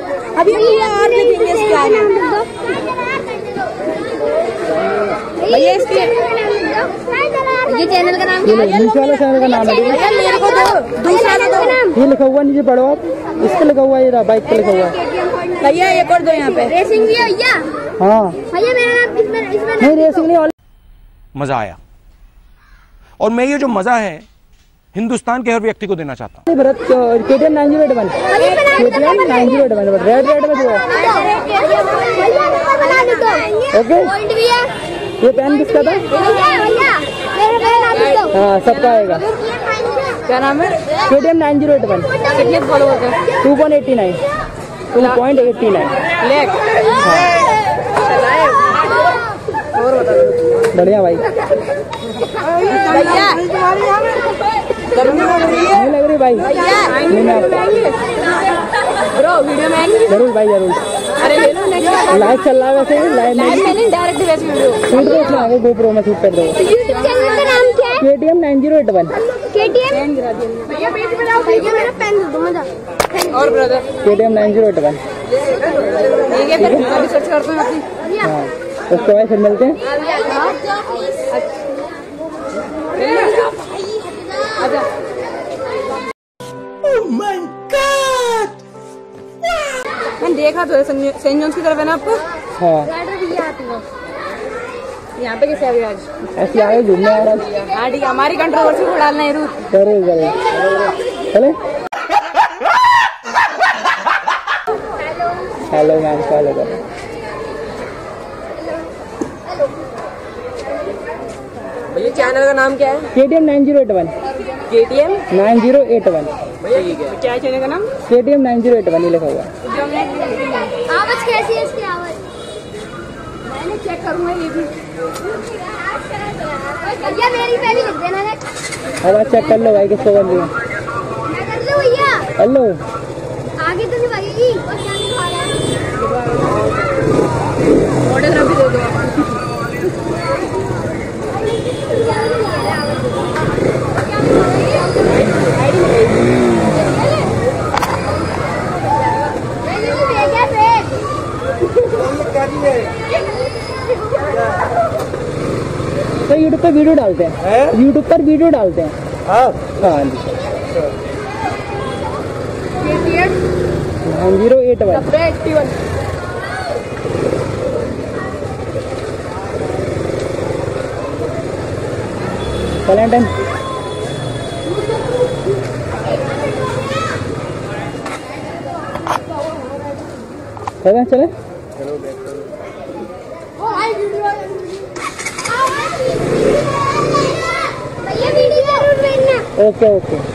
अभी और लिखेंगे इसके आगे भैया। इसके ये चैनल का नाम क्या है? नीचे वाला चैनल का नाम है भैया मेरे को दो दूसरा दो। ये लिखा हुआ नीचे पढ़ो आप, इस पे लिखा हुआ है, ये बाइक पे लिखा हुआ है भैया एक और दो यहाँ पे। रेसिंग भी है भैया। हाँ भैया मेरा नाम इसमें नहीं रेसिंग नहीं। मजा आया और मैं ये जो मजा है हिंदुस्तान के हर व्यक्ति को देना चाहता हूँ। भरत KTM 908 KTM 908 रेड में जो है। ओके ये पेन किसका था? हाँ सबका आएगा। क्या नाम है? KTM 908 कितने फॉलोअर्स हैं? 2.89 लेक। और बता बढ़िया भाई। भैया नहीं लग रही भाई? नहीं मैं ब्रो वीडियो में जरूर भाई जरूर। अरे ले लो नेक्स्ट लाइव चल रहा है वैसे, लाइव नहीं डायरेक्ट वैसे वीडियो शूट देखना आगे GoPro में शूट कर दो। यूट्यूब चैनल का नाम क्या है? KTM 908 KTM भैया पेज पे जाओ भैया मेरा पेन दो मजा। और ब्रदर KTM 908 ठीक है फिर अभी सर्च करते हैं अपनी। हाँ उसके बाद फिर मिलते हैं। आजा मैंने देखा तो सेंट जॉन्स की तरफ है ना आपको। हाँ यहाँ पे कैसे अभी आज ऐसे आए घूमने आ रहा। हाँ ठीक है हमारी कंट्रोवर्सी को डालना है रूट। जरूर जरूर चले। हेलो मैम फॉलो करो। भैया चैनल का नाम क्या है? KTM 908 KTM 908 ठीक है। क्या है चैनल का नाम? KTM 908 ये लिखा हुआ है। आवाज कैसी है इसकी आवाज? मैंने चेक करूंगा ये भी। भैया मेरी पहले लिख देना है। आवाज चेक कर लो भाई किसको कर लिया। मैं कर लूं भैया? हेलो आगे तो नहीं भागेगी और क्या लिखवा रहा है? ऑटोग्राफ भी दे दो। तो यूट्यूब पर वीडियो डालते हैं, यूट्यूब पर वीडियो डालते हैं। हाँ हाँ जी 908 वैलेंटाइन। चले चले ओके ओके।